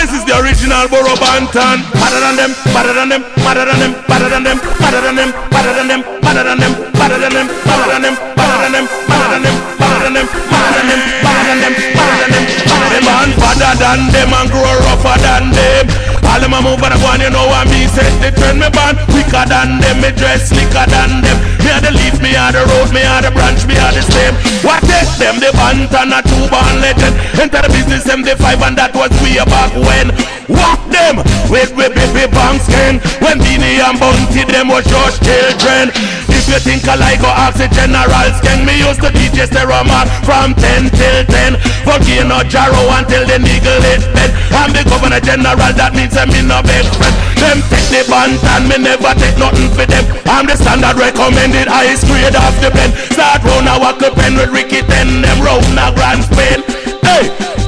this is the original Burro Banton. Better than them, better than them, better than them, better than them, better than them, better than them, better than them, better than them, better than them, better than them, better than them, better than them, better than them, better than them, better than them. The man better than them and grow rougher than them. All them a move and a go and you know what me said. They turn me band quicker than them, me dress slicker than them. Me are the leaf, me are the road, me are the branch, me are the stem. What take them? The Banton a two-born legend. Enter the business them the five and that was way back when. Walk them with baby bank skin. When Beanie and Bounty them was just children. If you think I like go ask the General Skin. Me used to DJ Stereomark from 10 till 10. Volcano Jarrow until the niggle it bed. I'm the Governor General, that means I'm in no best friend. Them take the Banton, me never take nothing for them. I'm the standard recommended highest grade of the blend. Start round a walk up pen with Ricky 10. Them round a grand spin. Hey,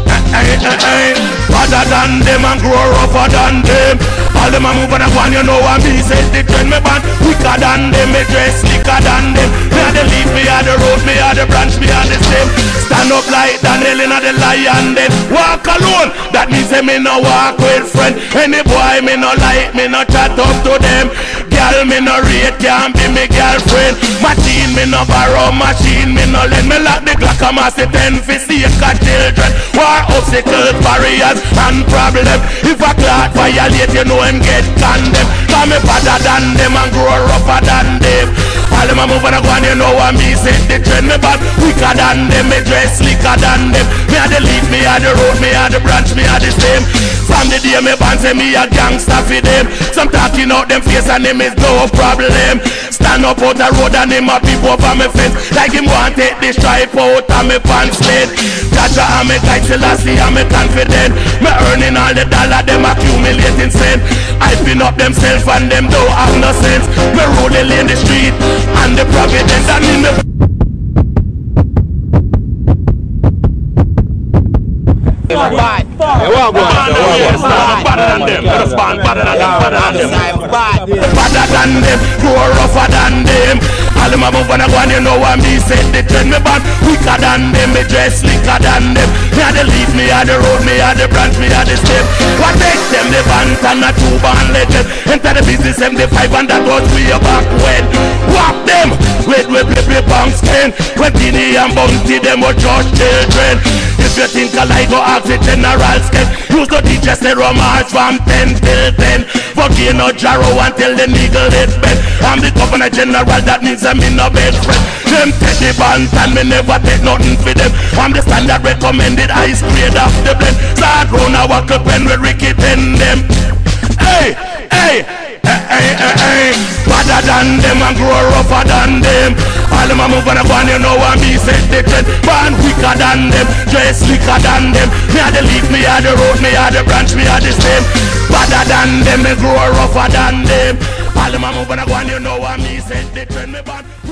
better than them and grow rougher than them. All them a move and a go and you know what me said. They turn me band quicker than them, me dress slicker than them. Me are the leaf, me are the road, me are the branch, me are the stem. Stand up like Daniel in the lion then walk alone. That means say me no walk with friend. Any boy me no like, me no chat up to them. Girl me no rate, can't be me girlfriend. Machine me no borrow, machine me no lend. Me lock the Glock and mass the 10 for sake of children. War obstacles, barriers and problems. If a clock violate, you know him get condemned. Cause me better than them and grow rougher than them. All them a move and a go and you know what me say. They trend me bad quicker than them, me dress slicker than them. Me are the leaf, me are the road, me are the branch, me are the same. From the day me band say me a gangster for them. Some talking out them face and them is no problem. Stand up out the road and him a peep over me fence. Like him want take the stripe out of me pants lid. Jaja and me guide Selassie and me confident. Me earning all the dollar, them accumulating cent. I pin up themself and them don't have no sense. Me rolling in the street and the providence and in the bad. Better than them, better than them, grow rougher than them. All them a move and a go and you know what me said. They turn me band quicker than them, me dress slicker than them. Me are the leaf, me are the road, me are the branch, me are the stem. What take them? The Banton a two-born legend. Enter the business them the five and that was way back when. Walk them with bank skin. When Beanie and Bounty them were just children. If you think I like go ask the General Skin. Use the DJ Stereomark from 10 till 10. Volcano Jarrow until the niggle it bed. I'm the Governor General, that means I'm in no best friend. Them take the Banton, me never take nothing for them. I'm the standard recommended highest grade of the blend. Start round a walk up pen with Ricky 10 them. Hey, hey, better than them and grow rougher than them. All them a move and a go and you know what me said. They trend born quicker than them, dress slicker than them. Me are the leaf, me are the road, me are the branch, me are the stem. Better than them, me grow rougher than them. All them a move and a go and you know what me said. They trend me born